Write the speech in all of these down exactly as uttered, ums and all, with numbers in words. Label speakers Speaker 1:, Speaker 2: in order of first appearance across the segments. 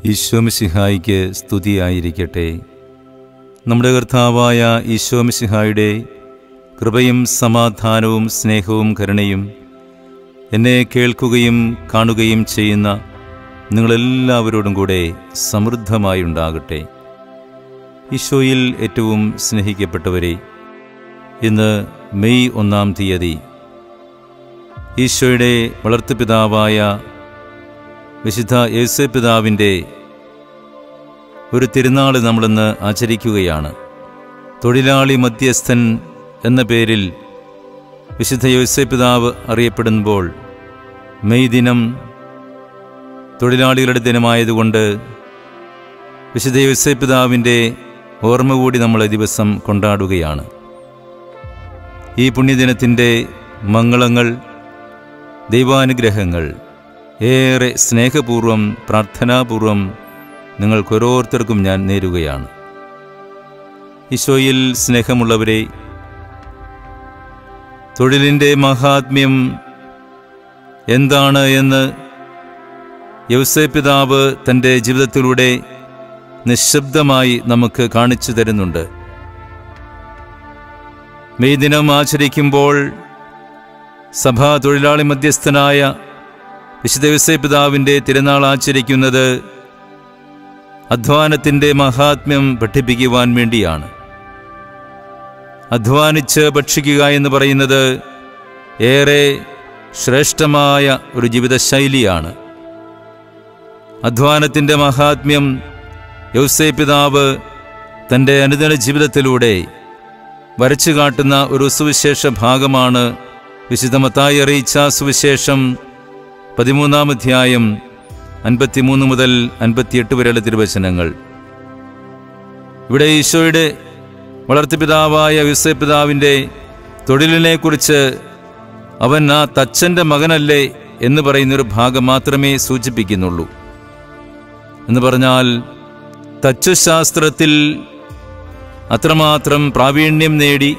Speaker 1: ഈശോമിശിഹായിക്ക് സ്തുതിയായിരിക്കട്ടെ. നമ്മുടെ കർത്താവായ ഈശോമിശിഹായുടെ കൃപയും സമാധാനവും സ്നേഹവും കരുണയും എന്നെ കേൾക്കുകയും കാണുകയും ചെയ്യുന്ന നിങ്ങളെല്ലാവരോടും കൂടെ സമൃദ്ധമായി ഉണ്ടാകട്ടെ. ഈശോയിൽ ഏറ്റവും സ്നേഹിക്കപ്പെട്ടവരെ, ഇന്ന് മെയ് ഒന്നാം തീയതി ഈശോയുടെ വളർത്തുപിതാവായ വിശുദ്ധ യേശുപിതാവിൻ്റെ ഒരു തിരുനാൾ നമ്മളിന്ന് ആചരിക്കുകയാണ്. തൊഴിലാളി മധ്യസ്ഥൻ എന്ന പേരിൽ വിശുദ്ധ യേശുപിതാവ് അറിയപ്പെടുമ്പോൾ മെയ് ദിനം തൊഴിലാളികളുടെ ദിനമായതുകൊണ്ട് വിശുദ്ധ യേശുപിതാവിൻ്റെ ഓർമ്മ കൂടി നമ്മൾ ദിവസം കൊണ്ടാടുകയാണ്. ഈ പുണ്യദിനത്തിൻ്റെ മംഗളങ്ങൾ, ദൈവാനുഗ്രഹങ്ങൾ ഏറെ സ്നേഹപൂർവം പ്രാർത്ഥനാപൂർവം നിങ്ങൾക്കോരോരുത്തർക്കും ഞാൻ നേരുകയാണ്. ഈശോയിൽ സ്നേഹമുള്ളവരെ, തൊഴിലിൻ്റെ മഹാത്മ്യം എന്താണ് എന്ന് യൗസേപ്പിതാവ് തൻ്റെ ജീവിതത്തിലൂടെ നിശബ്ദമായി നമുക്ക് കാണിച്ചു തരുന്നുണ്ട്. മെയ് ദിനം ആചരിക്കുമ്പോൾ സഭാ തൊഴിലാളി മധ്യസ്ഥനായ വിശുദ്ധ യൗസേപ്പിതാവിൻ്റെ തിരുനാൾ ആചരിക്കുന്നത് അധ്വാനത്തിൻ്റെ മഹാത്മ്യം പഠിപ്പിക്കുവാൻ വേണ്ടിയാണ്. അധ്വാനിച്ച് ഭക്ഷിക്കുക എന്ന് പറയുന്നത് ഏറെ ശ്രേഷ്ഠമായ ഒരു ജീവിതശൈലിയാണ്. അധ്വാനത്തിൻ്റെ മഹാത്മ്യം യൗസേപ്പിതാവ് തൻ്റെ അനുദിന ജീവിതത്തിലൂടെ വരച്ചു കാട്ടുന്ന ഒരു സുവിശേഷ ഭാഗമാണ് വിശുദ്ധ മത്തായി അറിയിച്ച സുവിശേഷം പതിമൂന്നാം അധ്യായം അൻപത്തിമൂന്ന് മുതൽ അൻപത്തിയെട്ട് വരെയുള്ള തിരുവചനങ്ങൾ. ഇവിടെ ഈശോയുടെ വളർത്തുപിതാവായ യൗസേപ്പിതാവിൻ്റെ തൊഴിലിനെക്കുറിച്ച് അവൻ ആ തച്ചൻ്റെ മകനല്ലേ എന്ന് പറയുന്നൊരു ഭാഗം മാത്രമേ സൂചിപ്പിക്കുന്നുള്ളൂ. എന്ന് പറഞ്ഞാൽ തച്ചുശാസ്ത്രത്തിൽ അത്രമാത്രം പ്രാവീണ്യം നേടി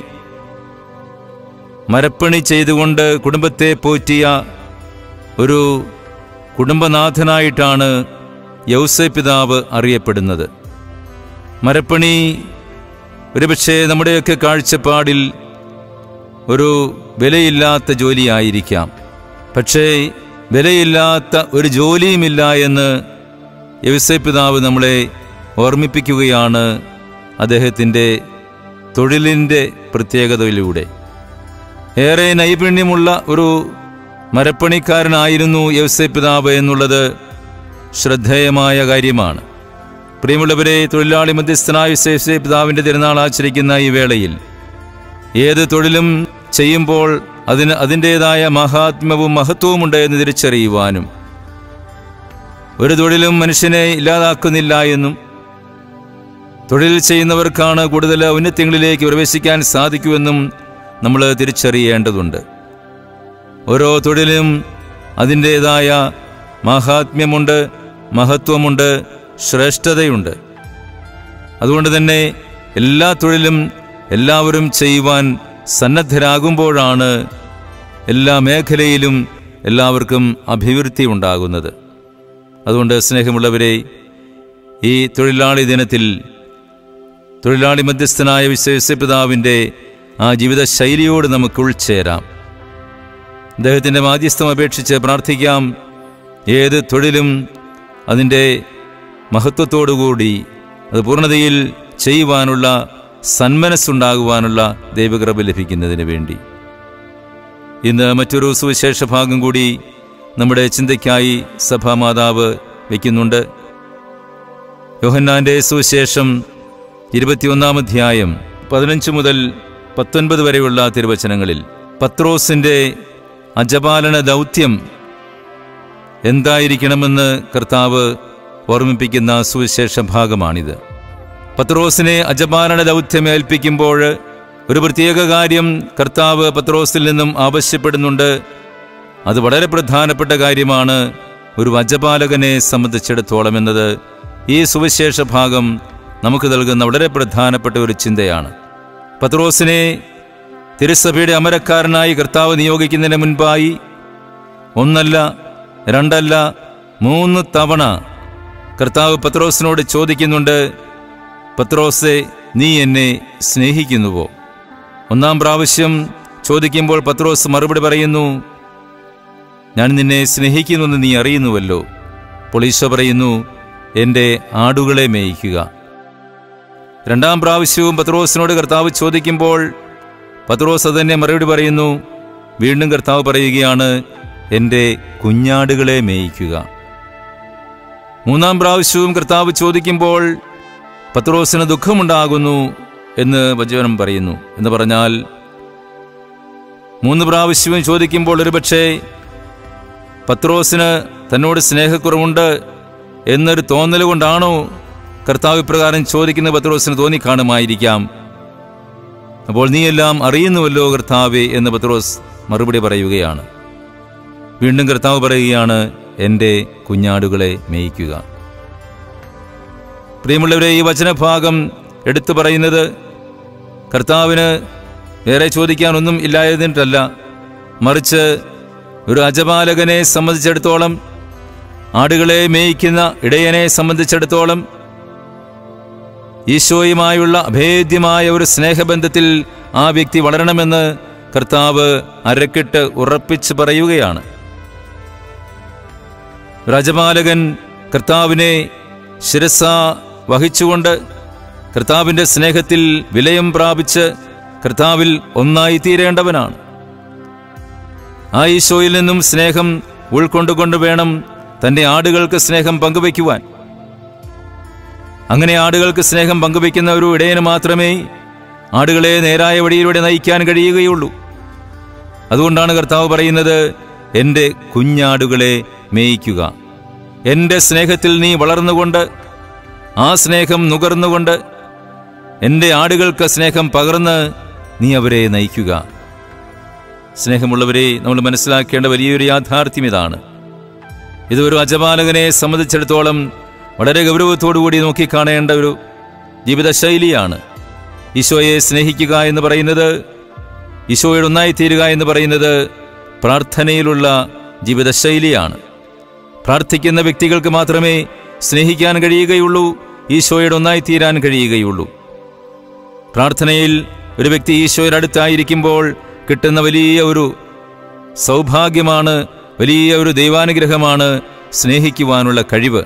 Speaker 1: മരപ്പണി ചെയ്തുകൊണ്ട് കുടുംബത്തെ പോറ്റിയ ഒരു കുടുംബനാഥനായിട്ടാണ് യൗസേപ്പിതാവ് അറിയപ്പെടുന്നത്. മരപ്പണി ഒരുപക്ഷെ നമ്മുടെയൊക്കെ കാഴ്ചപ്പാടിൽ ഒരു വിലയില്ലാത്ത ജോലിയായിരിക്കാം. പക്ഷേ വിലയില്ലാത്ത ഒരു ജോലിയുമില്ല എന്ന് യൗസേപ്പിതാവ് നമ്മളെ ഓർമ്മിപ്പിക്കുകയാണ് അദ്ദേഹത്തിൻ്റെ തൊഴിലിൻ്റെ പ്രത്യേകതയിലൂടെ. ഏറെ നൈപുണ്യമുള്ള ഒരു മരപ്പണിക്കാരനായിരുന്നു യൗസേപ്പിതാവ് എന്നുള്ളത് ശ്രദ്ധേയമായ കാര്യമാണ്. പ്രിയമുള്ളവരെ, തൊഴിലാളി മധ്യസ്ഥനായ യൗസേപ്പിതാവിൻ്റെ തിരുനാൾ ആചരിക്കുന്ന ഈ വേളയിൽ ഏത് തൊഴിലും ചെയ്യുമ്പോൾ അതിന് അതിൻ്റേതായ മഹാത്മ്യവും മഹത്വവുമുണ്ട് എന്ന് തിരിച്ചറിയുവാനും, ഒരു തൊഴിലും മനുഷ്യനെ ഇല്ലാതാക്കുന്നില്ല എന്നും തൊഴിൽ ചെയ്യുന്നവർക്കാണ് കൂടുതൽ ഔന്നത്യങ്ങളിലേക്ക് പ്രവേശിക്കാൻ സാധിക്കുമെന്നും നമ്മൾ തിരിച്ചറിയേണ്ടതുണ്ട്. ഓരോ തൊഴിലും അതിൻ്റേതായ മഹാത്മ്യമുണ്ട്, മഹത്വമുണ്ട്, ശ്രേഷ്ഠതയുണ്ട്. അതുകൊണ്ട് തന്നെ എല്ലാ തൊഴിലും എല്ലാവരും ചെയ്യുവാൻ സന്നദ്ധരാകുമ്പോഴാണ് എല്ലാ മേഖലയിലും എല്ലാവർക്കും അഭിവൃദ്ധി ഉണ്ടാകുന്നത്. അതുകൊണ്ട് സ്നേഹമുള്ളവരെ, ഈ തൊഴിലാളി ദിനത്തിൽ തൊഴിലാളി മധ്യസ്ഥനായ വിശുദ്ധ യൗസേപ്പിതാവിൻ്റെ ആ ജീവിതശൈലിയോട് നമുക്ക് ഉൾച്ചേരാം. അദ്ദേഹത്തിൻ്റെ മാധ്യസ്ഥം അപേക്ഷിച്ച് പ്രാർത്ഥിക്കാം. ഏത് തൊഴിലും അതിൻ്റെ മഹത്വത്തോടുകൂടി അത് പൂർണ്ണതയിൽ ചെയ്യുവാനുള്ള സന്മനസ്സുണ്ടാകുവാനുള്ള ദൈവകൃപ ലഭിക്കുന്നതിന് വേണ്ടി. ഇന്ന് മറ്റൊരു സുവിശേഷ ഭാഗം കൂടി നമ്മുടെ ചിന്തയ്ക്കായി സഭാമാതാവ് വയ്ക്കുന്നുണ്ട്. യോഹന്നാൻ്റെ സുവിശേഷം ഇരുപത്തിയൊന്നാം അധ്യായം പതിനഞ്ച് മുതൽ പത്തൊൻപത് വരെയുള്ള തിരുവചനങ്ങളിൽ പത്രോസിൻ്റെ അജപാലന ദൗത്യം എന്തായിരിക്കണമെന്ന് കർത്താവ് ഓർമ്മിപ്പിക്കുന്ന സുവിശേഷ ഭാഗമാണിത്. പത്രോസിനെ അജപാലന ദൗത്യം ഏൽപ്പിക്കുമ്പോൾ ഒരു പ്രത്യേക കാര്യം കർത്താവ് പത്രോസിൽ നിന്നും ആവശ്യപ്പെടുന്നുണ്ട്. അത് വളരെ പ്രധാനപ്പെട്ട കാര്യമാണ് ഒരു അജപാലകനെ സംബന്ധിച്ചിടത്തോളം എന്നത് ഈ സുവിശേഷ ഭാഗം നമുക്ക് നൽകുന്ന വളരെ പ്രധാനപ്പെട്ട ഒരു ചിന്തയാണ്. പത്രോസിനെ തിരുസഭയുടെ അമരക്കാരനായി കർത്താവ് നിയോഗിക്കുന്നതിന് മുൻപായി ഒന്നല്ല രണ്ടല്ല മൂന്ന് തവണ കർത്താവ് പത്രോസിനോട് ചോദിക്കുന്നുണ്ട്, പത്രോസേ, നീ എന്നെ സ്നേഹിക്കുന്നുവോ? ഒന്നാം പ്രാവശ്യം ചോദിക്കുമ്പോൾ പത്രോസ് മറുപടി പറയുന്നു, ഞാൻ നിന്നെ സ്നേഹിക്കുന്നുവെന്ന് നീ അറിയുന്നുവല്ലോ. അപ്പോൾ ഈശോ പറയുന്നു, എൻ്റെ ആടുകളെ മേയിക്കുക. രണ്ടാം പ്രാവശ്യവും പത്രോസിനോട് കർത്താവ് ചോദിക്കുമ്പോൾ പത്രോസ് അതന്നെ മറുപടി പറയുന്നു. വീണ്ടും കർത്താവ് പറയുകയാണ്, എൻ്റെ കുഞ്ഞാടുകളെ മേയിക്കുക. മൂന്നാം പ്രാവശ്യവും കർത്താവ് ചോദിക്കുമ്പോൾ പത്രോസിന് ദുഃഖമുണ്ടാകുന്നു എന്ന് വചനം പറയുന്നു. എന്ന് പറഞ്ഞാൽ മൂന്ന് പ്രാവശ്യവും ചോദിക്കുമ്പോൾ ഒരുപക്ഷെ പത്രോസിന് തന്നോട് സ്നേഹക്കുറവുണ്ട് എന്നൊരു തോന്നൽ കൊണ്ടാണോ കർത്താവ് ഇപ്രകാരം ചോദിക്കുന്നത് പത്രോസിന് തോന്നിക്കാണുമായിരിക്കാം. അപ്പോൾ നീയെല്ലാം അറിയുന്നുവല്ലോ കർത്താവേ എന്ന് പത്രോസ് മറുപടി പറയുകയാണ്. വീണ്ടും കർത്താവ് പറയുകയാണ്, എൻ്റെ കുഞ്ഞാടുകളെ മേയിക്കുക. പ്രിയമുള്ളവരെ, ഈ വചനഭാഗം എടുത്തു പറയുന്നത് കർത്താവിന് വേറെ ചോദിക്കാനൊന്നും ഇല്ലായതിട്ടല്ല, മറിച്ച് ഒരു അജപാലകനെ സംബന്ധിച്ചിടത്തോളം, ആടുകളെ മേയിക്കുന്ന ഇടയനെ സംബന്ധിച്ചിടത്തോളം ഈശോയുമായുള്ള അഭേദ്യമായ ഒരു സ്നേഹബന്ധത്തിൽ ആ വ്യക്തി വളരണമെന്ന് കർത്താവ് അരക്കിട്ട് ഉറപ്പിച്ച് പറയുകയാണ്. രാജപാലകൻ കർത്താവിനെ ശിരസ വഹിച്ചുകൊണ്ട് കർത്താവിൻ്റെ സ്നേഹത്തിൽ വിലയം പ്രാപിച്ച് കർത്താവിൽ ഒന്നായി തീരേണ്ടവനാണ്. ആ ഈശോയിൽ നിന്നും സ്നേഹം ഉൾക്കൊണ്ടുകൊണ്ട് വേണം തൻ്റെ ആടുകൾക്ക് സ്നേഹം പങ്കുവയ്ക്കുവാൻ. അങ്ങനെ ആടുകൾക്ക് സ്നേഹം പങ്കുവയ്ക്കുന്ന ഒരു ഇടയന് മാത്രമേ ആടുകളെ നേരായ വഴിയിലൂടെ നയിക്കാൻ കഴിയുകയുള്ളൂ. അതുകൊണ്ടാണ് കർത്താവ് പറയുന്നത്, എൻ്റെ കുഞ്ഞാടുകളെ മേയിക്കുക. എൻ്റെ സ്നേഹത്തിൽ നീ വളർന്നുകൊണ്ട്, ആ സ്നേഹം നുകർന്നുകൊണ്ട് എൻ്റെ ആടുകൾക്ക് സ്നേഹം പകർന്ന് നീ അവരെ നയിക്കുക. സ്നേഹമുള്ളവരെ, നമ്മൾ മനസ്സിലാക്കേണ്ട വലിയൊരു യാഥാർത്ഥ്യം ഇതാണ്. ഇത് ഒരു അജപാലകനെ സംബന്ധിച്ചിടത്തോളം വളരെ ഗൗരവത്തോടുകൂടി നോക്കിക്കാണേണ്ട ഒരു ജീവിതശൈലിയാണ്. ഈശോയെ സ്നേഹിക്കുക എന്ന് പറയുന്നത്, ഈശോയോട് ഒന്നായിത്തീരുക എന്ന് പറയുന്നത് പ്രാർത്ഥനയിലുള്ള ജീവിതശൈലിയാണ്. പ്രാർത്ഥിക്കുന്ന വ്യക്തികൾക്ക് മാത്രമേ സ്നേഹിക്കാൻ കഴിയുകയുള്ളൂ, ഈശോയോട് ഒന്നായിത്തീരാൻ കഴിയുകയുള്ളൂ. പ്രാർത്ഥനയിൽ ഒരു വ്യക്തി ഈശോയുടെ അടുത്തായിരിക്കുമ്പോൾ കിട്ടുന്ന വലിയ ഒരു സൗഭാഗ്യമാണ്, വലിയ ഒരു ദൈവാനുഗ്രഹമാണ് സ്നേഹിക്കുവാനുള്ള കഴിവ്.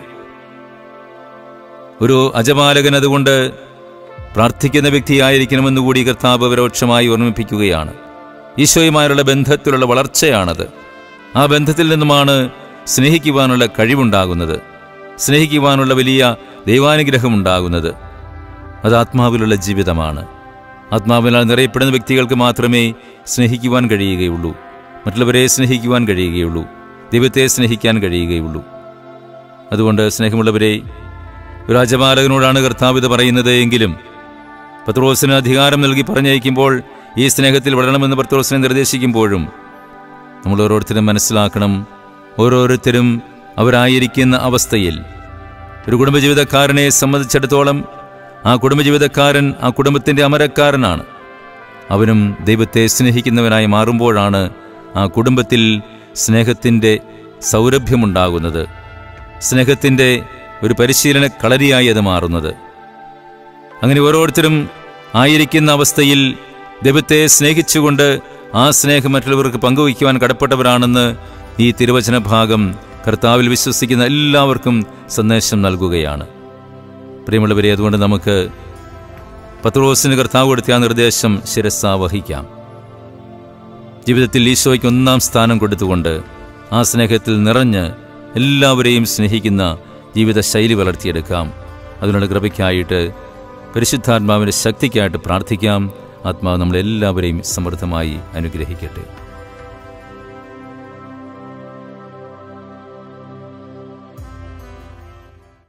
Speaker 1: ഒരു അജപാലകൻ അതുകൊണ്ട് പ്രാർത്ഥിക്കുന്ന വ്യക്തിയായിരിക്കണമെന്നുകൂടി കർത്താവ് പരോക്ഷമായി ഓർമ്മിപ്പിക്കുകയാണ്. ഈശോയുമായുള്ള ബന്ധത്തിലുള്ള വളർച്ചയാണത്. ആ ബന്ധത്തിൽ നിന്നുമാണ് സ്നേഹിക്കുവാനുള്ള കഴിവുണ്ടാകുന്നത്, സ്നേഹിക്കുവാനുള്ള വലിയ ദൈവാനുഗ്രഹമുണ്ടാകുന്നത്. അത് ആത്മാവിലുള്ള ജീവിതമാണ്. ആത്മാവിനാൽ നിറയപ്പെടുന്ന വ്യക്തികൾക്ക് മാത്രമേ സ്നേഹിക്കുവാൻ കഴിയുകയുള്ളൂ, മറ്റുള്ളവരെ സ്നേഹിക്കുവാൻ കഴിയുകയുള്ളൂ, ദൈവത്തെ സ്നേഹിക്കാൻ കഴിയുകയുള്ളൂ. അതുകൊണ്ട് സ്നേഹമുള്ളവരെ, ഒരു രാജപാലകനോടാണ് കർത്താവ് ഇത് പറയുന്നത് എങ്കിലും പത്രോസിന് അധികാരം നൽകി പറഞ്ഞയക്കുമ്പോൾ ഈ സ്നേഹത്തിൽ വളരണമെന്ന് പത്രോസിനെ നിർദ്ദേശിക്കുമ്പോഴും നമ്മൾ ഓരോരുത്തരും മനസ്സിലാക്കണം, ഓരോരുത്തരും അവരായിരിക്കുന്ന അവസ്ഥയിൽ ഒരു കുടുംബജീവിതക്കാരനെ സംബന്ധിച്ചിടത്തോളം ആ കുടുംബജീവിതക്കാരൻ ആ കുടുംബത്തിൻ്റെ അമരക്കാരനാണ്. അവനും ദൈവത്തെ സ്നേഹിക്കുന്നവനായി മാറുമ്പോഴാണ് ആ കുടുംബത്തിൽ സ്നേഹത്തിൻ്റെ സൗരഭ്യമുണ്ടാകുന്നത്, സ്നേഹത്തിൻ്റെ ഒരു പരിശീലന കളരിയായി അത് മാറുന്നത്. അങ്ങനെ ഓരോരുത്തരും ആയിരിക്കുന്ന അവസ്ഥയിൽ ദൈവത്തെ സ്നേഹിച്ചുകൊണ്ട് ആ സ്നേഹം മറ്റുള്ളവർക്ക് പങ്കുവയ്ക്കുവാൻ കടപ്പെട്ടവരാണെന്ന് ഈ തിരുവചന ഭാഗം കർത്താവിൽ വിശ്വസിക്കുന്ന എല്ലാവർക്കും സന്ദേശം നൽകുകയാണ്. പ്രിയമുള്ളവരെ, അതുകൊണ്ട് നമുക്ക് പത്രോസിന് കർത്താവ് കൊടുത്ത ആ നിർദ്ദേശം ശിരസ്സ വഹിക്കാം. ജീവിതത്തിൽ ഈശോയ്ക്ക് ഒന്നാം സ്ഥാനം കൊടുത്തുകൊണ്ട് ആ സ്നേഹത്തിൽ നിറഞ്ഞ് എല്ലാവരെയും സ്നേഹിക്കുന്ന ജീവിത ശൈലി വളർത്തിയെടുക്കാം. അതിനുള്ള കൃപയ്ക്കായിട്ട് പരിശുദ്ധാത്മാവിൻ്റെ ശക്തിക്കായിട്ട് പ്രാർത്ഥിക്കാം. ആത്മാവ് നമ്മളെല്ലാവരെയും സമൃദ്ധമായി അനുഗ്രഹിക്കട്ടെ.